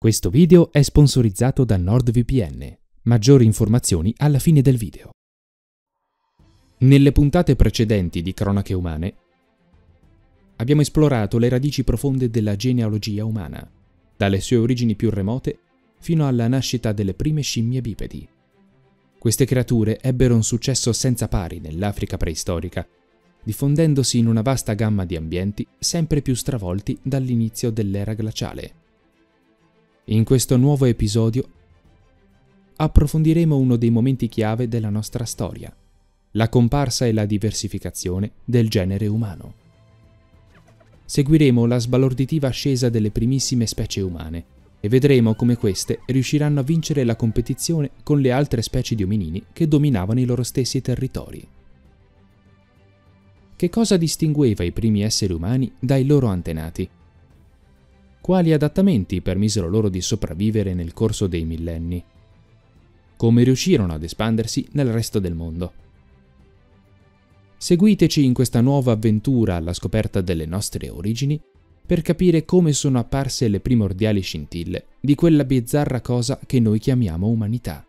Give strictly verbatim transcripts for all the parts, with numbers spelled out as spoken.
Questo video è sponsorizzato da NordVPN. Maggiori informazioni alla fine del video. Nelle puntate precedenti di Cronache Umane abbiamo esplorato le radici profonde della genealogia umana, dalle sue origini più remote fino alla nascita delle prime scimmie bipedi. Queste creature ebbero un successo senza pari nell'Africa preistorica, diffondendosi in una vasta gamma di ambienti sempre più stravolti dall'inizio dell'era glaciale. In questo nuovo episodio approfondiremo uno dei momenti chiave della nostra storia, la comparsa e la diversificazione del genere umano. Seguiremo la sbalorditiva ascesa delle primissime specie umane e vedremo come queste riusciranno a vincere la competizione con le altre specie di ominini che dominavano i loro stessi territori. Che cosa distingueva i primi esseri umani dai loro antenati? Quali adattamenti permisero loro di sopravvivere nel corso dei millenni? Come riuscirono ad espandersi nel resto del mondo? Seguiteci in questa nuova avventura alla scoperta delle nostre origini per capire come sono apparse le primordiali scintille di quella bizzarra cosa che noi chiamiamo umanità.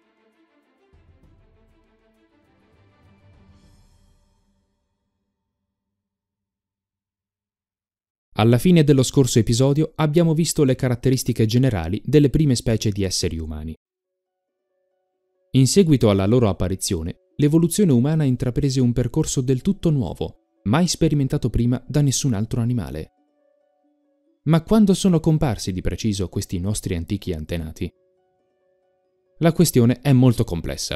Alla fine dello scorso episodio abbiamo visto le caratteristiche generali delle prime specie di esseri umani. In seguito alla loro apparizione, l'evoluzione umana intraprese un percorso del tutto nuovo, mai sperimentato prima da nessun altro animale. Ma quando sono comparsi di preciso questi nostri antichi antenati? La questione è molto complessa.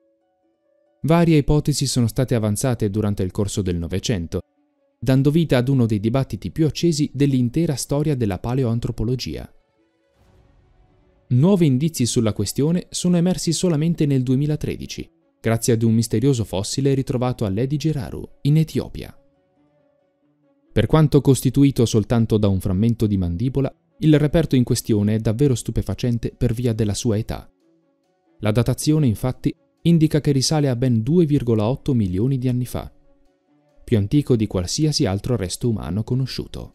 Varie ipotesi sono state avanzate durante il corso del Novecento, dando vita ad uno dei dibattiti più accesi dell'intera storia della paleoantropologia. Nuovi indizi sulla questione sono emersi solamente nel duemilatredici, grazie ad un misterioso fossile ritrovato all'Edi-Geraru, in Etiopia. Per quanto costituito soltanto da un frammento di mandibola, il reperto in questione è davvero stupefacente per via della sua età. La datazione, infatti, indica che risale a ben due virgola otto milioni di anni fa, più antico di qualsiasi altro resto umano conosciuto.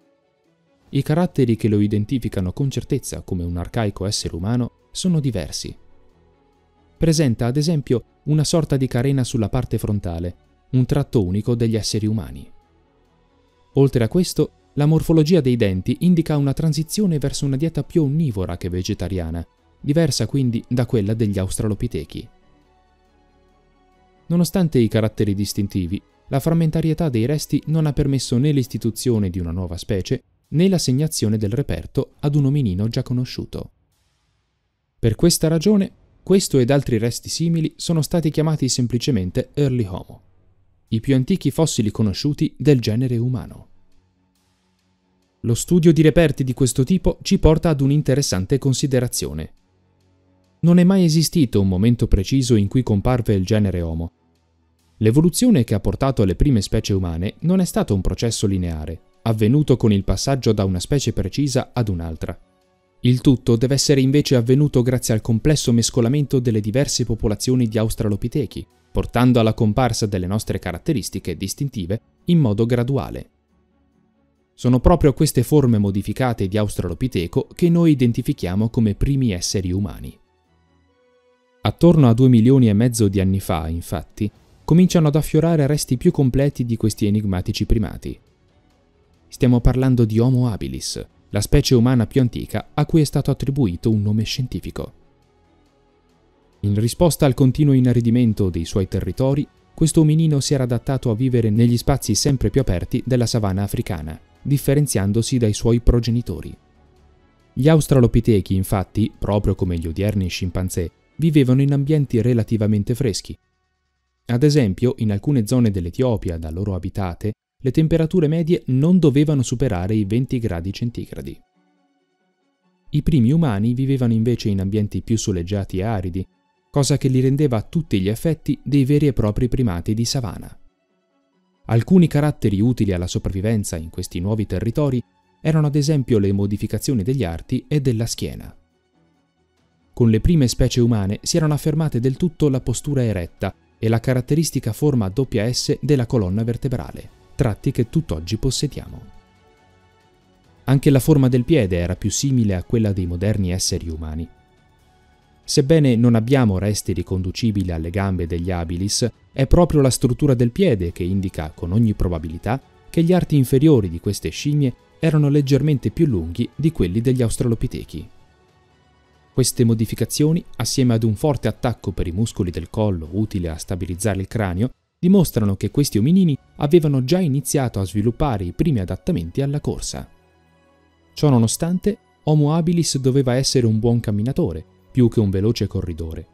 I caratteri che lo identificano con certezza come un arcaico essere umano sono diversi. Presenta ad esempio una sorta di carena sulla parte frontale, un tratto unico degli esseri umani. Oltre a questo, la morfologia dei denti indica una transizione verso una dieta più onnivora che vegetariana, diversa quindi da quella degli australopitechi. Nonostante i caratteri distintivi, la frammentarietà dei resti non ha permesso né l'istituzione di una nuova specie, né l'assegnazione del reperto ad un ominino già conosciuto. Per questa ragione, questo ed altri resti simili sono stati chiamati semplicemente Early Homo, i più antichi fossili conosciuti del genere umano. Lo studio di reperti di questo tipo ci porta ad un'interessante considerazione. Non è mai esistito un momento preciso in cui comparve il genere Homo. L'evoluzione che ha portato alle prime specie umane non è stato un processo lineare, avvenuto con il passaggio da una specie precisa ad un'altra. Il tutto deve essere invece avvenuto grazie al complesso mescolamento delle diverse popolazioni di australopitechi, portando alla comparsa delle nostre caratteristiche distintive in modo graduale. Sono proprio queste forme modificate di australopiteco che noi identifichiamo come primi esseri umani. Attorno a due milioni e mezzo di anni fa, infatti, cominciano ad affiorare resti più completi di questi enigmatici primati. Stiamo parlando di Homo habilis, la specie umana più antica a cui è stato attribuito un nome scientifico. In risposta al continuo inaridimento dei suoi territori, questo ominino si era adattato a vivere negli spazi sempre più aperti della savana africana, differenziandosi dai suoi progenitori. Gli australopitechi, infatti, proprio come gli odierni scimpanzé, vivevano in ambienti relativamente freschi. Ad esempio, in alcune zone dell'Etiopia da loro abitate, le temperature medie non dovevano superare i venti gradi centigradi. I primi umani vivevano invece in ambienti più soleggiati e aridi, cosa che li rendeva a tutti gli effetti dei veri e propri primati di savana. Alcuni caratteri utili alla sopravvivenza in questi nuovi territori erano ad esempio le modificazioni degli arti e della schiena. Con le prime specie umane si erano affermate del tutto la postura eretta e la caratteristica forma a doppia S della colonna vertebrale, tratti che tutt'oggi possediamo. Anche la forma del piede era più simile a quella dei moderni esseri umani. Sebbene non abbiamo resti riconducibili alle gambe degli habilis, è proprio la struttura del piede che indica con ogni probabilità che gli arti inferiori di queste scimmie erano leggermente più lunghi di quelli degli australopitechi. Queste modificazioni, assieme ad un forte attacco per i muscoli del collo utile a stabilizzare il cranio, dimostrano che questi ominini avevano già iniziato a sviluppare i primi adattamenti alla corsa. Ciò nonostante, Homo habilis doveva essere un buon camminatore, più che un veloce corridore.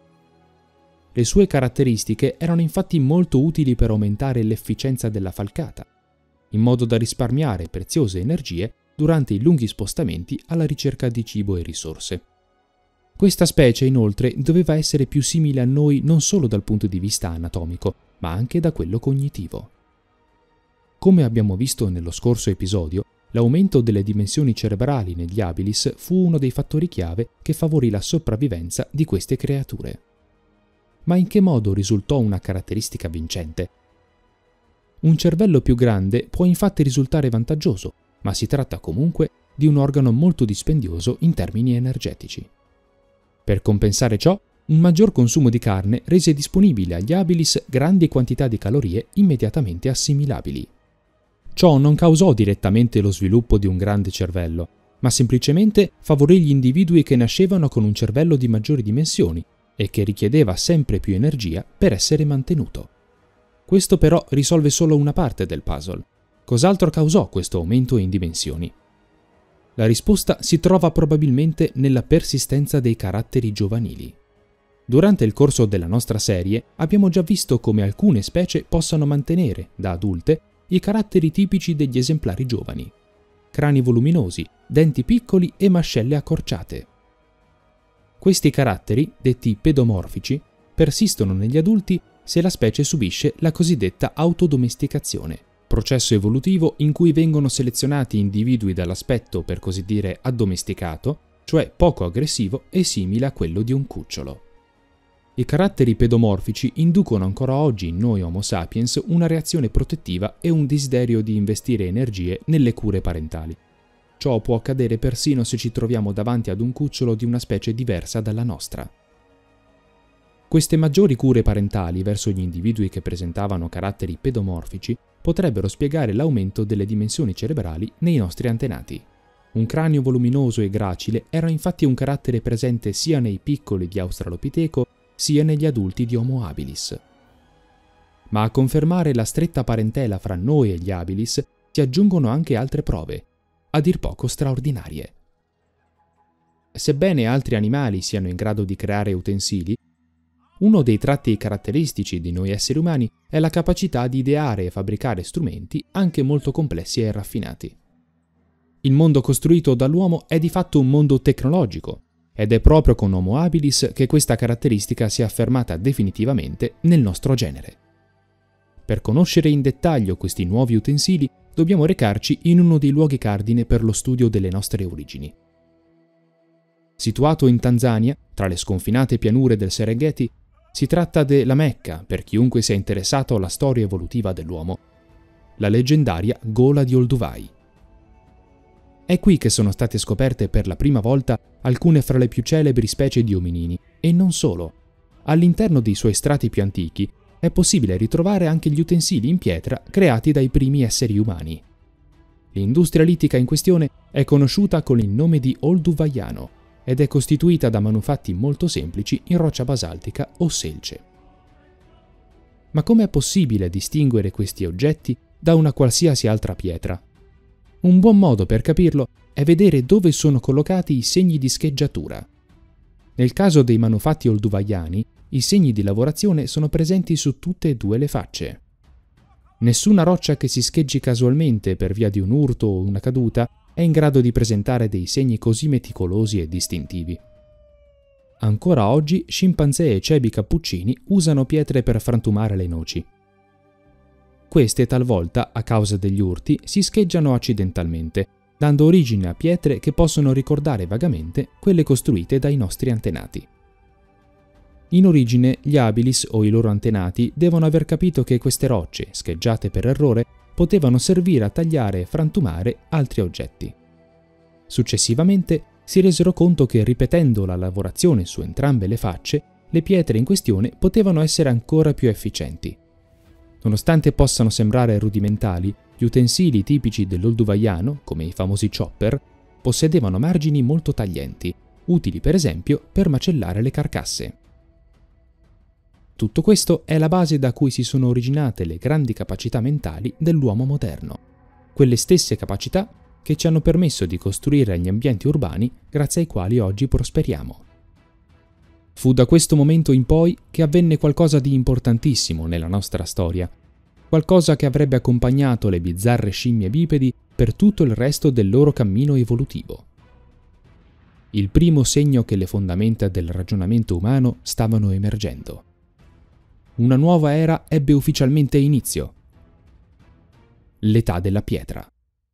Le sue caratteristiche erano infatti molto utili per aumentare l'efficienza della falcata, in modo da risparmiare preziose energie durante i lunghi spostamenti alla ricerca di cibo e risorse. Questa specie, inoltre, doveva essere più simile a noi non solo dal punto di vista anatomico, ma anche da quello cognitivo. Come abbiamo visto nello scorso episodio, l'aumento delle dimensioni cerebrali negli habilis fu uno dei fattori chiave che favorì la sopravvivenza di queste creature. Ma in che modo risultò una caratteristica vincente? Un cervello più grande può infatti risultare vantaggioso, ma si tratta comunque di un organo molto dispendioso in termini energetici. Per compensare ciò, un maggior consumo di carne rese disponibile agli habilis grandi quantità di calorie immediatamente assimilabili. Ciò non causò direttamente lo sviluppo di un grande cervello, ma semplicemente favorì gli individui che nascevano con un cervello di maggiori dimensioni e che richiedeva sempre più energia per essere mantenuto. Questo però risolve solo una parte del puzzle. Cos'altro causò questo aumento in dimensioni? La risposta si trova probabilmente nella persistenza dei caratteri giovanili. Durante il corso della nostra serie abbiamo già visto come alcune specie possano mantenere, da adulte, i caratteri tipici degli esemplari giovani: crani voluminosi, denti piccoli e mascelle accorciate. Questi caratteri, detti pedomorfici, persistono negli adulti se la specie subisce la cosiddetta autodomesticazione, processo evolutivo in cui vengono selezionati individui dall'aspetto per così dire addomesticato, cioè poco aggressivo e simile a quello di un cucciolo. I caratteri pedomorfici inducono ancora oggi in noi Homo sapiens una reazione protettiva e un desiderio di investire energie nelle cure parentali. Ciò può accadere persino se ci troviamo davanti ad un cucciolo di una specie diversa dalla nostra. Queste maggiori cure parentali verso gli individui che presentavano caratteri pedomorfici potrebbero spiegare l'aumento delle dimensioni cerebrali nei nostri antenati. Un cranio voluminoso e gracile era infatti un carattere presente sia nei piccoli di Australopiteco sia negli adulti di Homo habilis. Ma a confermare la stretta parentela fra noi e gli habilis si aggiungono anche altre prove, a dir poco straordinarie. Sebbene altri animali siano in grado di creare utensili, uno dei tratti caratteristici di noi esseri umani è la capacità di ideare e fabbricare strumenti anche molto complessi e raffinati. Il mondo costruito dall'uomo è di fatto un mondo tecnologico, ed è proprio con Homo habilis che questa caratteristica si è affermata definitivamente nel nostro genere. Per conoscere in dettaglio questi nuovi utensili, dobbiamo recarci in uno dei luoghi cardine per lo studio delle nostre origini. Situato in Tanzania, tra le sconfinate pianure del Serengeti, si tratta della Mecca per chiunque sia interessato alla storia evolutiva dell'uomo, la leggendaria Gola di Olduvai. È qui che sono state scoperte per la prima volta alcune fra le più celebri specie di ominini, e non solo. All'interno dei suoi strati più antichi è possibile ritrovare anche gli utensili in pietra creati dai primi esseri umani. L'industria litica in questione è conosciuta con il nome di Olduvaiano ed è costituita da manufatti molto semplici in roccia basaltica o selce. Ma come è possibile distinguere questi oggetti da una qualsiasi altra pietra? Un buon modo per capirlo è vedere dove sono collocati i segni di scheggiatura. Nel caso dei manufatti olduvaiani, i segni di lavorazione sono presenti su tutte e due le facce. Nessuna roccia che si scheggi casualmente per via di un urto o una caduta è in grado di presentare dei segni così meticolosi e distintivi. Ancora oggi scimpanzé e cebi cappuccini usano pietre per frantumare le noci. Queste talvolta, a causa degli urti, si scheggiano accidentalmente, dando origine a pietre che possono ricordare vagamente quelle costruite dai nostri antenati. In origine, gli habilis o i loro antenati devono aver capito che queste rocce, scheggiate per errore, potevano servire a tagliare e frantumare altri oggetti. Successivamente si resero conto che ripetendo la lavorazione su entrambe le facce, le pietre in questione potevano essere ancora più efficienti. Nonostante possano sembrare rudimentali, gli utensili tipici dell'olduvaiano, come i famosi chopper, possedevano margini molto taglienti, utili per esempio per macellare le carcasse. Tutto questo è la base da cui si sono originate le grandi capacità mentali dell'uomo moderno, quelle stesse capacità che ci hanno permesso di costruire gli ambienti urbani grazie ai quali oggi prosperiamo. Fu da questo momento in poi che avvenne qualcosa di importantissimo nella nostra storia, qualcosa che avrebbe accompagnato le bizzarre scimmie bipedi per tutto il resto del loro cammino evolutivo. Il primo segno che le fondamenta del ragionamento umano stavano emergendo. Una nuova era ebbe ufficialmente inizio. L'età della pietra.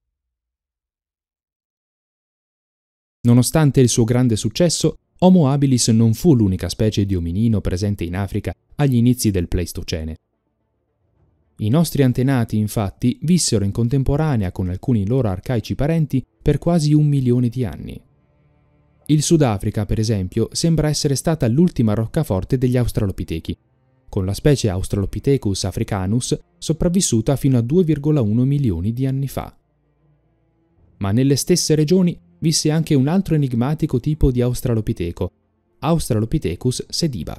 Nonostante il suo grande successo, Homo habilis non fu l'unica specie di ominino presente in Africa agli inizi del Pleistocene. I nostri antenati, infatti, vissero in contemporanea con alcuni loro arcaici parenti per quasi un milione di anni. Il Sudafrica, per esempio, sembra essere stata l'ultima roccaforte degli Australopitechi, con la specie Australopithecus africanus sopravvissuta fino a due virgola uno milioni di anni fa. Ma nelle stesse regioni visse anche un altro enigmatico tipo di Australopiteco, Australopithecus sediba.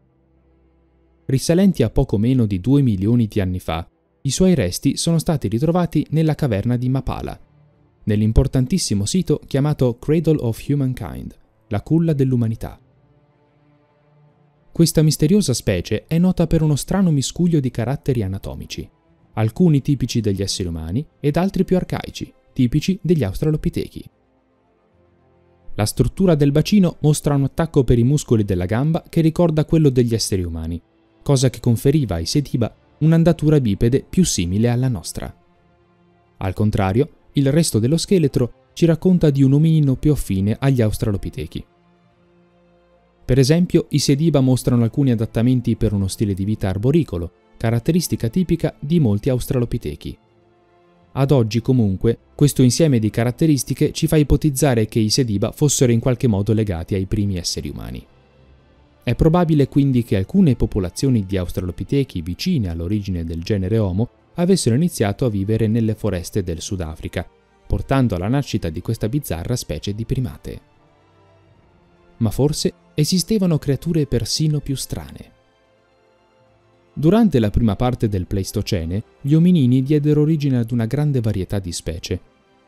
Risalenti a poco meno di due milioni di anni fa, i suoi resti sono stati ritrovati nella caverna di Mapala, nell'importantissimo sito chiamato Cradle of Humankind, la culla dell'umanità. Questa misteriosa specie è nota per uno strano miscuglio di caratteri anatomici, alcuni tipici degli esseri umani ed altri più arcaici, tipici degli Australopitechi. La struttura del bacino mostra un attacco per i muscoli della gamba che ricorda quello degli esseri umani, cosa che conferiva ai sediba un'andatura bipede più simile alla nostra. Al contrario, il resto dello scheletro ci racconta di un ominino più affine agli Australopitechi. Per esempio, i sediba mostrano alcuni adattamenti per uno stile di vita arboricolo, caratteristica tipica di molti Australopitechi. Ad oggi, comunque, questo insieme di caratteristiche ci fa ipotizzare che i sediba fossero in qualche modo legati ai primi esseri umani. È probabile quindi che alcune popolazioni di Australopitechi vicine all'origine del genere Homo avessero iniziato a vivere nelle foreste del Sudafrica, portando alla nascita di questa bizzarra specie di primate. Ma forse esistevano creature persino più strane. Durante la prima parte del Pleistocene, gli ominini diedero origine ad una grande varietà di specie.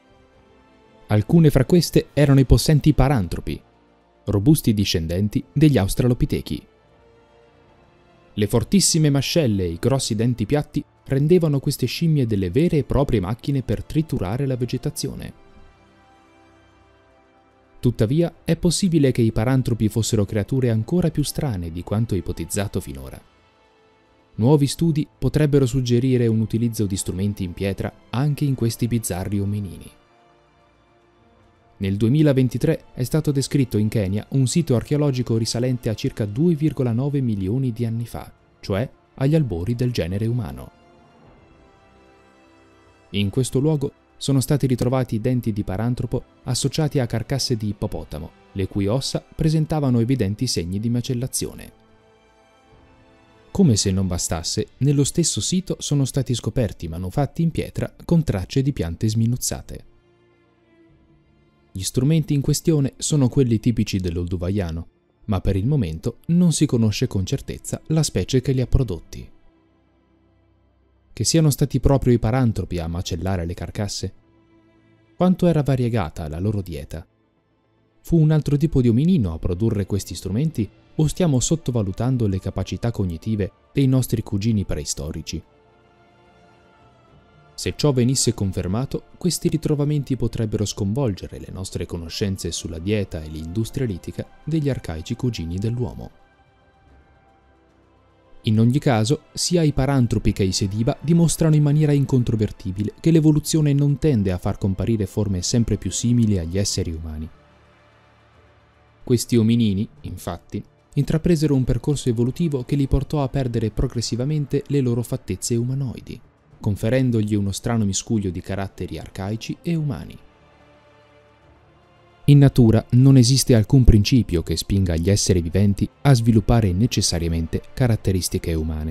Alcune fra queste erano i possenti parantropi, robusti discendenti degli Australopitechi. Le fortissime mascelle e i grossi denti piatti rendevano queste scimmie delle vere e proprie macchine per triturare la vegetazione. Tuttavia, è possibile che i parantropi fossero creature ancora più strane di quanto ipotizzato finora. Nuovi studi potrebbero suggerire un utilizzo di strumenti in pietra anche in questi bizzarri ominini. Nel duemilaventitré è stato descritto in Kenya un sito archeologico risalente a circa due virgola nove milioni di anni fa, cioè agli albori del genere umano. In questo luogo sono stati ritrovati denti di parantropo associati a carcasse di ippopotamo, le cui ossa presentavano evidenti segni di macellazione. Come se non bastasse, nello stesso sito sono stati scoperti manufatti in pietra con tracce di piante sminuzzate. Gli strumenti in questione sono quelli tipici dell'olduvaiano, ma per il momento non si conosce con certezza la specie che li ha prodotti. Che siano stati proprio i parantropi a macellare le carcasse? Quanto era variegata la loro dieta? Fu un altro tipo di ominino a produrre questi strumenti o stiamo sottovalutando le capacità cognitive dei nostri cugini preistorici? Se ciò venisse confermato, questi ritrovamenti potrebbero sconvolgere le nostre conoscenze sulla dieta e l'industria litica degli arcaici cugini dell'uomo. In ogni caso, sia i parantropi che i sediba dimostrano in maniera incontrovertibile che l'evoluzione non tende a far comparire forme sempre più simili agli esseri umani. Questi ominini, infatti, intrapresero un percorso evolutivo che li portò a perdere progressivamente le loro fattezze umanoidi, conferendogli uno strano miscuglio di caratteri arcaici e umani. In natura non esiste alcun principio che spinga gli esseri viventi a sviluppare necessariamente caratteristiche umane.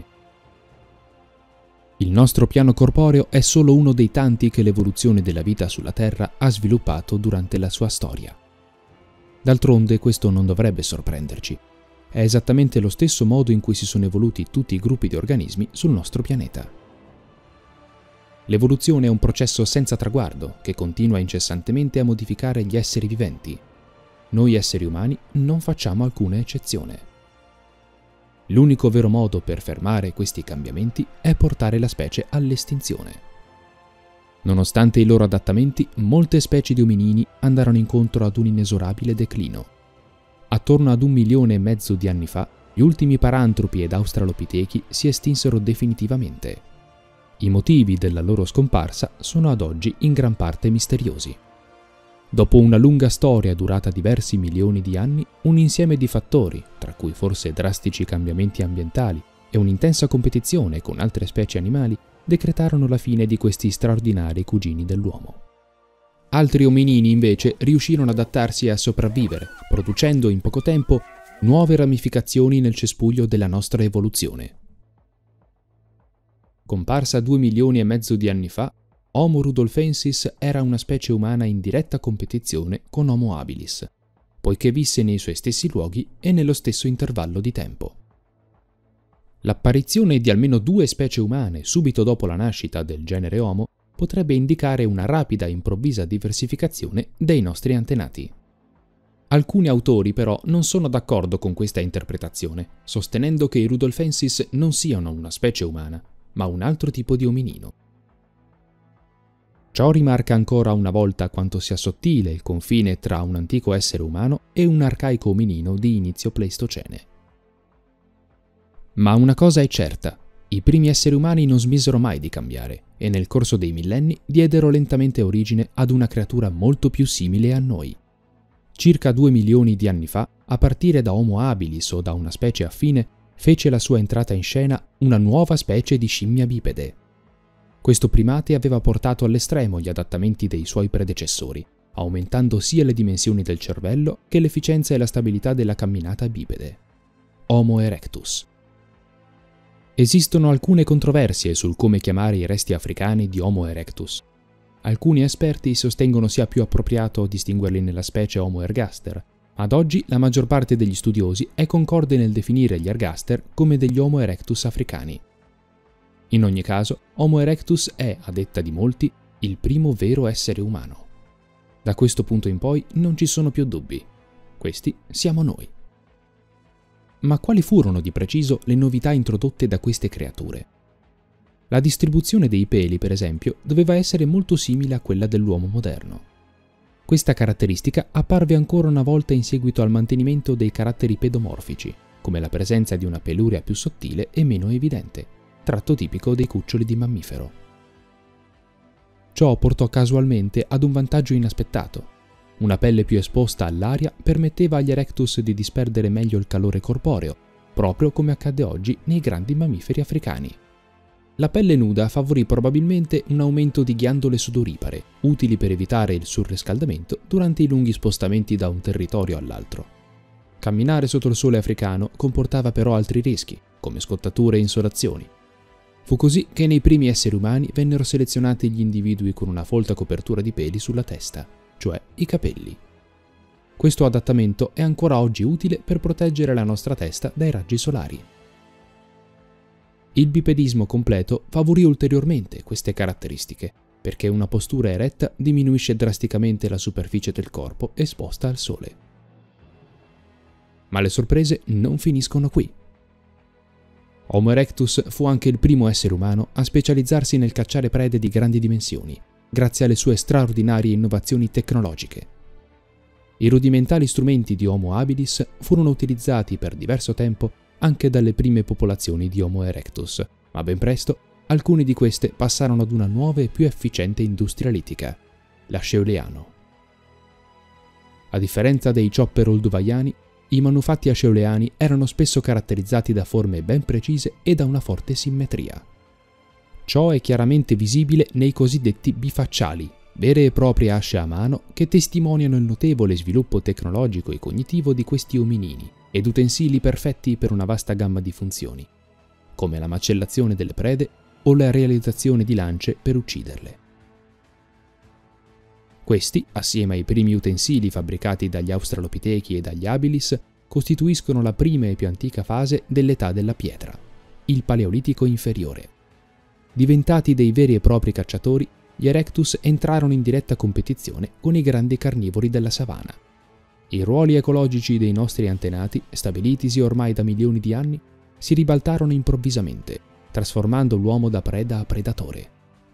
Il nostro piano corporeo è solo uno dei tanti che l'evoluzione della vita sulla Terra ha sviluppato durante la sua storia. D'altronde questo non dovrebbe sorprenderci. È esattamente lo stesso modo in cui si sono evoluti tutti i gruppi di organismi sul nostro pianeta. L'evoluzione è un processo senza traguardo che continua incessantemente a modificare gli esseri viventi. Noi esseri umani non facciamo alcuna eccezione. L'unico vero modo per fermare questi cambiamenti è portare la specie all'estinzione. Nonostante i loro adattamenti, molte specie di ominini andarono incontro ad un inesorabile declino. Attorno ad un milione e mezzo di anni fa, gli ultimi parantropi ed australopitechi si estinsero definitivamente. I motivi della loro scomparsa sono ad oggi in gran parte misteriosi. Dopo una lunga storia durata diversi milioni di anni, un insieme di fattori, tra cui forse drastici cambiamenti ambientali e un'intensa competizione con altre specie animali, decretarono la fine di questi straordinari cugini dell'uomo. Altri ominini invece riuscirono ad adattarsi e a sopravvivere, producendo in poco tempo nuove ramificazioni nel cespuglio della nostra evoluzione. Comparsa due milioni e mezzo di anni fa, Homo rudolfensis era una specie umana in diretta competizione con Homo habilis, poiché visse nei suoi stessi luoghi e nello stesso intervallo di tempo. L'apparizione di almeno due specie umane subito dopo la nascita del genere Homo potrebbe indicare una rapida e improvvisa diversificazione dei nostri antenati. Alcuni autori però non sono d'accordo con questa interpretazione, sostenendo che i rudolfensis non siano una specie umana, ma un altro tipo di ominino. Ciò rimarca ancora una volta quanto sia sottile il confine tra un antico essere umano e un arcaico ominino di inizio Pleistocene. Ma una cosa è certa, i primi esseri umani non smisero mai di cambiare e nel corso dei millenni diedero lentamente origine ad una creatura molto più simile a noi. Circa due milioni di anni fa, a partire da Homo habilis o da una specie affine, fece la sua entrata in scena una nuova specie di scimmia bipede. Questo primate aveva portato all'estremo gli adattamenti dei suoi predecessori, aumentando sia le dimensioni del cervello che l'efficienza e la stabilità della camminata bipede. Homo erectus. Esistono alcune controversie sul come chiamare i resti africani di Homo erectus. Alcuni esperti sostengono sia più appropriato distinguerli nella specie Homo ergaster. Ad oggi la maggior parte degli studiosi è concorde nel definire gli ergaster come degli Homo erectus africani. In ogni caso, Homo erectus è, a detta di molti, il primo vero essere umano. Da questo punto in poi non ci sono più dubbi. Questi siamo noi. Ma quali furono di preciso le novità introdotte da queste creature? La distribuzione dei peli, per esempio, doveva essere molto simile a quella dell'uomo moderno. Questa caratteristica apparve ancora una volta in seguito al mantenimento dei caratteri pedomorfici, come la presenza di una peluria più sottile e meno evidente, tratto tipico dei cuccioli di mammifero. Ciò portò casualmente ad un vantaggio inaspettato. Una pelle più esposta all'aria permetteva agli erectus di disperdere meglio il calore corporeo, proprio come accade oggi nei grandi mammiferi africani. La pelle nuda favorì probabilmente un aumento di ghiandole sudoripare, utili per evitare il surriscaldamento durante i lunghi spostamenti da un territorio all'altro. Camminare sotto il sole africano comportava però altri rischi, come scottature e insolazioni. Fu così che nei primi esseri umani vennero selezionati gli individui con una folta copertura di peli sulla testa, cioè i capelli. Questo adattamento è ancora oggi utile per proteggere la nostra testa dai raggi solari. Il bipedismo completo favorì ulteriormente queste caratteristiche, perché una postura eretta diminuisce drasticamente la superficie del corpo esposta al sole. Ma le sorprese non finiscono qui. Homo erectus fu anche il primo essere umano a specializzarsi nel cacciare prede di grandi dimensioni, grazie alle sue straordinarie innovazioni tecnologiche. I rudimentali strumenti di Homo habilis furono utilizzati per diverso tempo anche dalle prime popolazioni di Homo erectus, ma ben presto alcune di queste passarono ad una nuova e più efficiente industria litica, l'asceuleano. A differenza dei chopper olduvaiani, i manufatti asceuleani erano spesso caratterizzati da forme ben precise e da una forte simmetria. Ciò è chiaramente visibile nei cosiddetti bifacciali, vere e proprie asce a mano che testimoniano il notevole sviluppo tecnologico e cognitivo di questi ominini ed utensili perfetti per una vasta gamma di funzioni, come la macellazione delle prede o la realizzazione di lance per ucciderle. Questi, assieme ai primi utensili fabbricati dagli Australopitechi e dagli Habilis, costituiscono la prima e più antica fase dell'età della pietra, il Paleolitico inferiore. Diventati dei veri e propri cacciatori, gli Erectus entrarono in diretta competizione con i grandi carnivori della savana. I ruoli ecologici dei nostri antenati, stabilitisi ormai da milioni di anni, si ribaltarono improvvisamente, trasformando l'uomo da preda a predatore.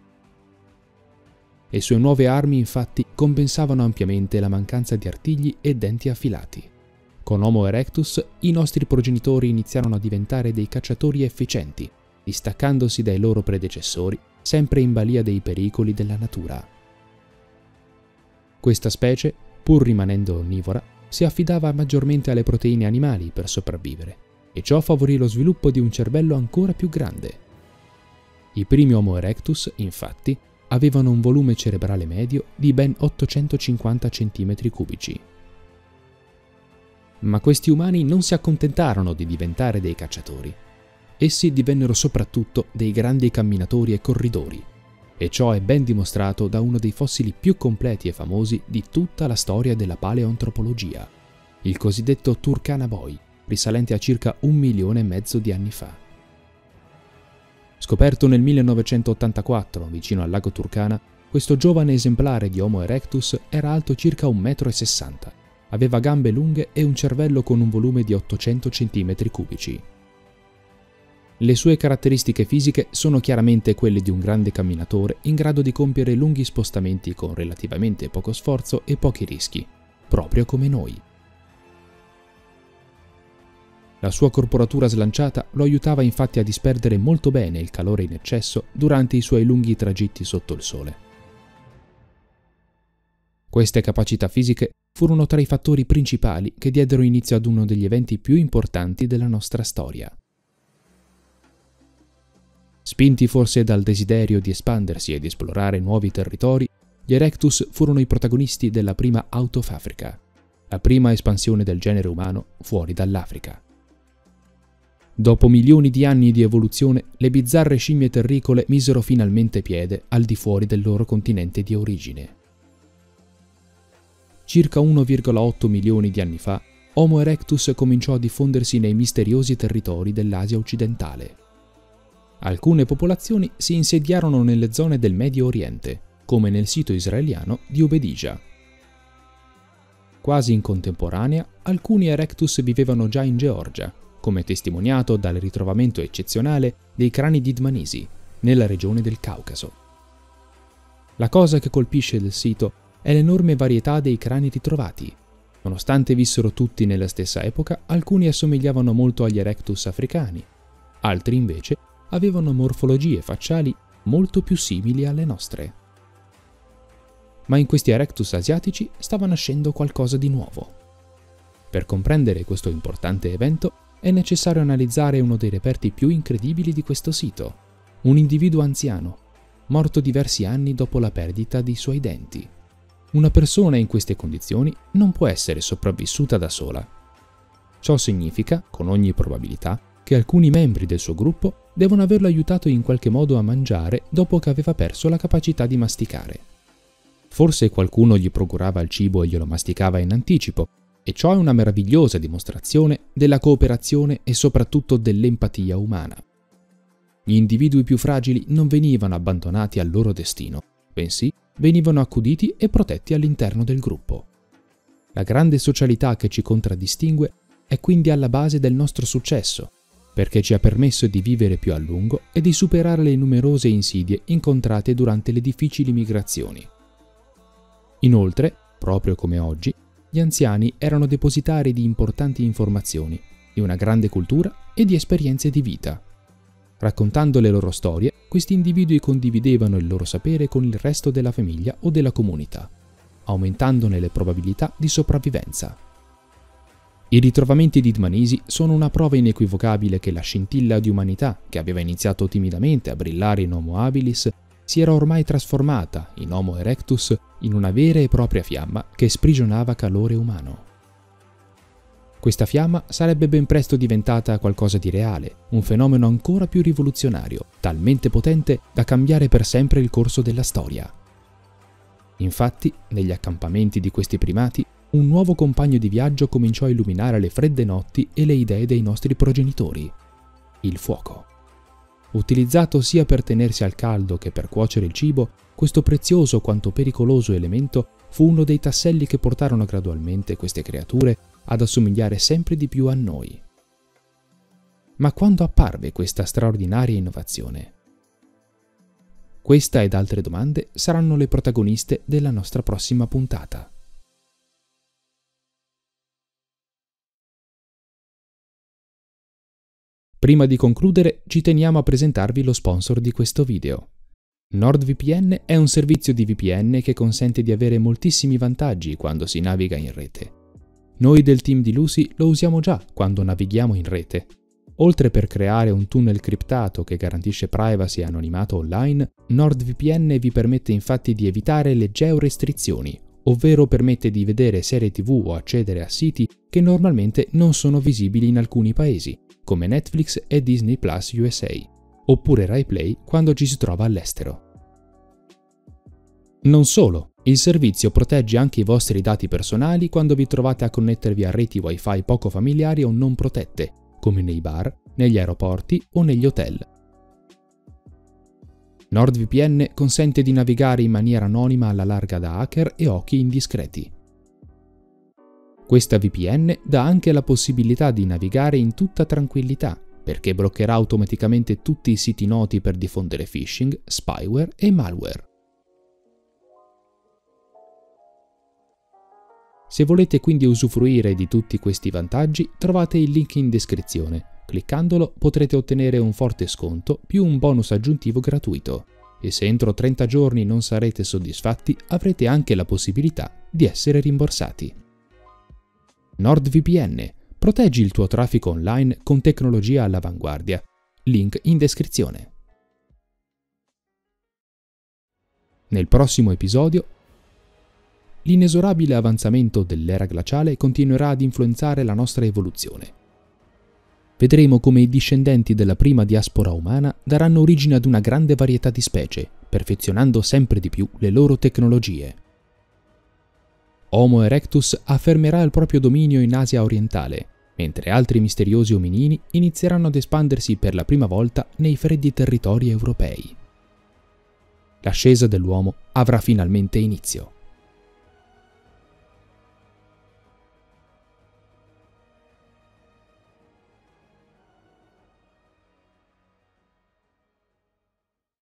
Le sue nuove armi, infatti, compensavano ampiamente la mancanza di artigli e denti affilati. Con Homo erectus, i nostri progenitori iniziarono a diventare dei cacciatori efficienti, distaccandosi dai loro predecessori, sempre in balia dei pericoli della natura. Questa specie, pur rimanendo onnivora, si affidava maggiormente alle proteine animali per sopravvivere, e ciò favorì lo sviluppo di un cervello ancora più grande. I primi Homo erectus, infatti, avevano un volume cerebrale medio di ben ottocentocinquanta centimetri cubici. Ma questi umani non si accontentarono di diventare dei cacciatori. Essi divennero soprattutto dei grandi camminatori e corridori, e ciò è ben dimostrato da uno dei fossili più completi e famosi di tutta la storia della paleoantropologia, il cosiddetto Turkana Boy, risalente a circa un milione e mezzo di anni fa. Scoperto nel millenovecentottantaquattro vicino al lago Turkana, questo giovane esemplare di Homo erectus era alto circa un metro e sessanta, aveva gambe lunghe e un cervello con un volume di ottocento centimetri cubici. Le sue caratteristiche fisiche sono chiaramente quelle di un grande camminatore in grado di compiere lunghi spostamenti con relativamente poco sforzo e pochi rischi, proprio come noi. La sua corporatura slanciata lo aiutava infatti a disperdere molto bene il calore in eccesso durante i suoi lunghi tragitti sotto il sole. Queste capacità fisiche furono tra i fattori principali che diedero inizio ad uno degli eventi più importanti della nostra storia. Spinti forse dal desiderio di espandersi e di esplorare nuovi territori, gli Erectus furono i protagonisti della prima Out of Africa, la prima espansione del genere umano fuori dall'Africa. Dopo milioni di anni di evoluzione, le bizzarre scimmie terricole misero finalmente piede al di fuori del loro continente di origine. Circa uno virgola otto milioni di anni fa, Homo erectus cominciò a diffondersi nei misteriosi territori dell'Asia occidentale. Alcune popolazioni si insediarono nelle zone del Medio Oriente, come nel sito israeliano di Ubedija. Quasi in contemporanea, alcuni erectus vivevano già in Georgia, come testimoniato dal ritrovamento eccezionale dei crani di Dmanisi, nella regione del Caucaso. La cosa che colpisce del sito è l'enorme varietà dei crani ritrovati. Nonostante vissero tutti nella stessa epoca, alcuni assomigliavano molto agli erectus africani, altri invece avevano morfologie facciali molto più simili alle nostre. Ma in questi erectus asiatici stava nascendo qualcosa di nuovo. Per comprendere questo importante evento è necessario analizzare uno dei reperti più incredibili di questo sito, un individuo anziano, morto diversi anni dopo la perdita dei suoi denti. Una persona in queste condizioni non può essere sopravvissuta da sola. Ciò significa, con ogni probabilità, che alcuni membri del suo gruppo devono averlo aiutato in qualche modo a mangiare dopo che aveva perso la capacità di masticare. Forse qualcuno gli procurava il cibo e glielo masticava in anticipo, e ciò è una meravigliosa dimostrazione della cooperazione e soprattutto dell'empatia umana. Gli individui più fragili non venivano abbandonati al loro destino, bensì venivano accuditi e protetti all'interno del gruppo. La grande socialità che ci contraddistingue è quindi alla base del nostro successo, perché ci ha permesso di vivere più a lungo e di superare le numerose insidie incontrate durante le difficili migrazioni. Inoltre, proprio come oggi, gli anziani erano depositari di importanti informazioni, di una grande cultura e di esperienze di vita. Raccontando le loro storie, questi individui condividevano il loro sapere con il resto della famiglia o della comunità, aumentandone le probabilità di sopravvivenza. I ritrovamenti di Dmanisi sono una prova inequivocabile che la scintilla di umanità, che aveva iniziato timidamente a brillare in Homo habilis, si era ormai trasformata in Homo erectus in una vera e propria fiamma che sprigionava calore umano. Questa fiamma sarebbe ben presto diventata qualcosa di reale, un fenomeno ancora più rivoluzionario, talmente potente da cambiare per sempre il corso della storia. Infatti, negli accampamenti di questi primati, un nuovo compagno di viaggio cominciò a illuminare le fredde notti e le idee dei nostri progenitori: il fuoco. Utilizzato sia per tenersi al caldo che per cuocere il cibo, questo prezioso quanto pericoloso elemento fu uno dei tasselli che portarono gradualmente queste creature ad assomigliare sempre di più a noi. Ma quando apparve questa straordinaria innovazione? Questa ed altre domande saranno le protagoniste della nostra prossima puntata. Prima di concludere, ci teniamo a presentarvi lo sponsor di questo video. NordVPN è un servizio di V P N che consente di avere moltissimi vantaggi quando si naviga in rete. Noi del team di Lucy lo usiamo già quando navighiamo in rete. Oltre per creare un tunnel criptato che garantisce privacy e anonimato online, NordVPN vi permette infatti di evitare le georestrizioni, ovvero permette di vedere serie tivù o accedere a siti che normalmente non sono visibili in alcuni paesi, come Netflix e Disney Plus U S A, oppure RaiPlay quando ci si trova all'estero. Non solo, il servizio protegge anche i vostri dati personali quando vi trovate a connettervi a reti Wi-Fi poco familiari o non protette, come nei bar, negli aeroporti o negli hotel. NordVPN consente di navigare in maniera anonima alla larga da hacker e occhi indiscreti. Questa V P N dà anche la possibilità di navigare in tutta tranquillità, perché bloccherà automaticamente tutti i siti noti per diffondere phishing, spyware e malware. Se volete quindi usufruire di tutti questi vantaggi, trovate il link in descrizione. Cliccandolo potrete ottenere un forte sconto più un bonus aggiuntivo gratuito. E se entro trenta giorni non sarete soddisfatti, avrete anche la possibilità di essere rimborsati. NordVPN. Proteggi il tuo traffico online con tecnologia all'avanguardia. Link in descrizione. Nel prossimo episodio, l'inesorabile avanzamento dell'era glaciale continuerà ad influenzare la nostra evoluzione. Vedremo come i discendenti della prima diaspora umana daranno origine ad una grande varietà di specie, perfezionando sempre di più le loro tecnologie. Homo erectus affermerà il proprio dominio in Asia orientale, mentre altri misteriosi ominini inizieranno ad espandersi per la prima volta nei freddi territori europei. L'ascesa dell'uomo avrà finalmente inizio.